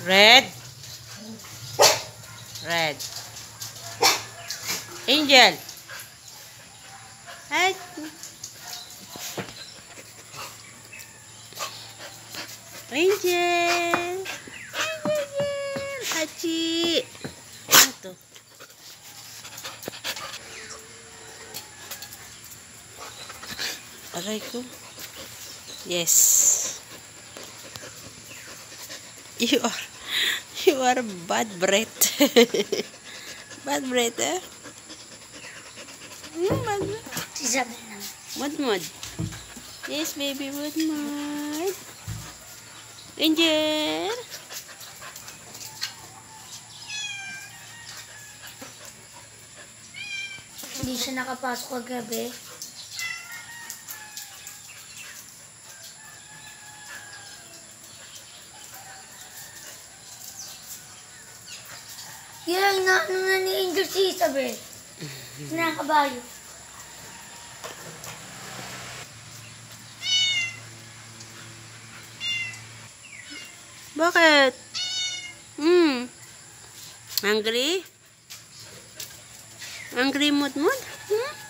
Red. Red. Angel. Hi. Angel. Angel. Hachi. Ano to? Aray ko. Yes. You are bad breath. Bad breath, eh? Bad breath. Mud. Yes, baby, mud. Angel. Hindi siya nakapasok kagabi. Yan, ano na ni Angel si Isabel. Sinakabayo. Bakit? Hungry? Hungry, mud?